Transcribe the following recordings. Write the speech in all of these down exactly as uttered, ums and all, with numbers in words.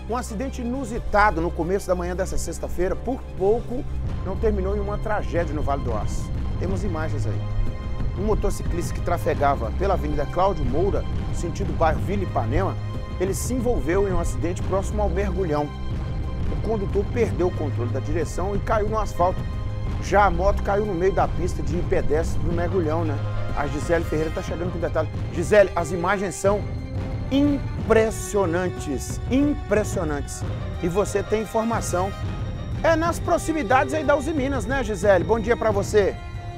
Um acidente inusitado no começo da manhã dessa sexta-feira, por pouco não terminou em uma tragédia no Vale do Aço. Temos imagens aí. Um motociclista que trafegava pela Avenida Cláudio Moura, sentido bairro Vila Ipanema, ele se envolveu em um acidente próximo ao Mergulhão. O condutor perdeu o controle da direção e caiu no asfalto. Já a moto caiu no meio da pista de pedestres do Mergulhão, né? A Gisele Ferreira está chegando com detalhe. Gisele, as imagens são impressionantes, impressionantes. E você tem informação. É nas proximidades aí da Uzi Minas, né, Gisele? Bom dia para você.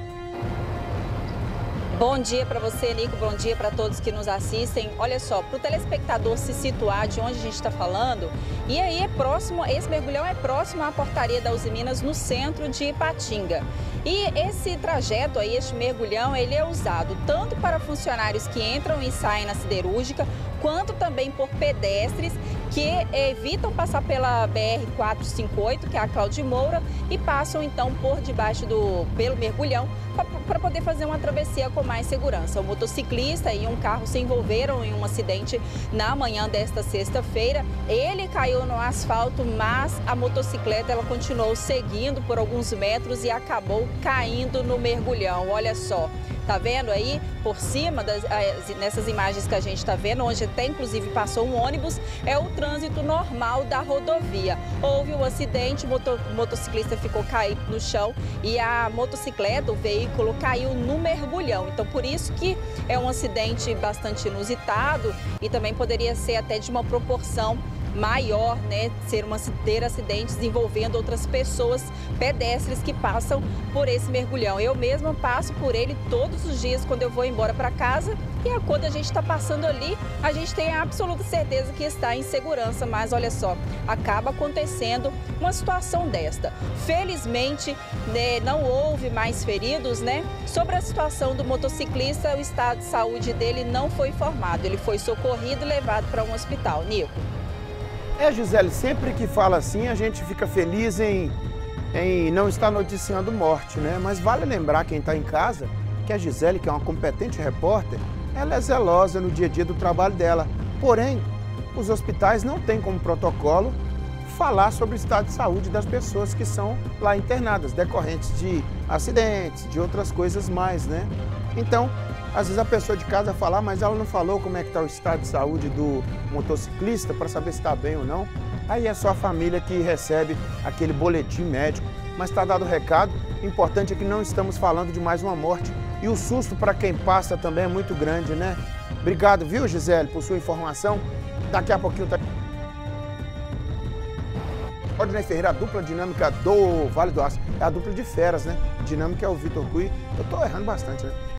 Bom dia para você, Nico. Bom dia para todos que nos assistem. Olha só, para o telespectador se situar de onde a gente está falando, e aí é próximo, esse mergulhão é próximo à portaria da Uzi Minas, no centro de Ipatinga. E esse trajeto aí, este mergulhão, ele é usado tanto para funcionários que entram e saem na siderúrgica, quanto também por pedestres que evitam passar pela B R quatrocentos e cinquenta e oito, que é a Cláudio Moura, e passam então por debaixo do pelo mergulhão para poder fazer uma travessia com mais segurança. O motociclista e um carro se envolveram em um acidente na manhã desta sexta-feira. Ele caiu no asfalto, mas a motocicleta ela continuou seguindo por alguns metros e acabou caindo no mergulhão. Olha só. Tá vendo aí por cima das, nessas imagens que a gente está vendo, onde até inclusive passou um ônibus, é o trânsito normal da rodovia. Houve um acidente, o, moto, o motociclista ficou caído no chão e a motocicleta, o veículo, caiu no mergulhão. Então por isso que é um acidente bastante inusitado e também poderia ser até de uma proporção maior, né, ser uma, ter acidentes envolvendo outras pessoas, pedestres que passam por esse mergulhão. Eu mesma passo por ele todos os dias quando eu vou embora para casa e quando a gente está passando ali, a gente tem a absoluta certeza que está em segurança, mas olha só, acaba acontecendo uma situação desta. Felizmente, né, não houve mais feridos, né? Sobre a situação do motociclista, o estado de saúde dele não foi informado. Ele foi socorrido e levado para um hospital. Nico. É, Gisele, sempre que fala assim, a gente fica feliz em, em não estar noticiando morte, né? Mas vale lembrar quem está em casa que a Gisele, que é uma competente repórter, ela é zelosa no dia a dia do trabalho dela. Porém, os hospitais não têm como protocolo falar sobre o estado de saúde das pessoas que são lá internadas, decorrentes de acidentes, de outras coisas mais, né? Então, às vezes a pessoa de casa fala, ah, mas ela não falou como é que está o estado de saúde do motociclista para saber se está bem ou não. Aí é só a família que recebe aquele boletim médico. Mas está dado o recado, o importante é que não estamos falando de mais uma morte. E o susto para quem passa também é muito grande, né? Obrigado, viu, Gisele, por sua informação. Daqui a pouquinho tá... Rodney Ferreira, a dupla dinâmica do Vale do Aço. É a dupla de feras, né? Dinâmica é o Vitor Cui. Eu tô errando bastante, né?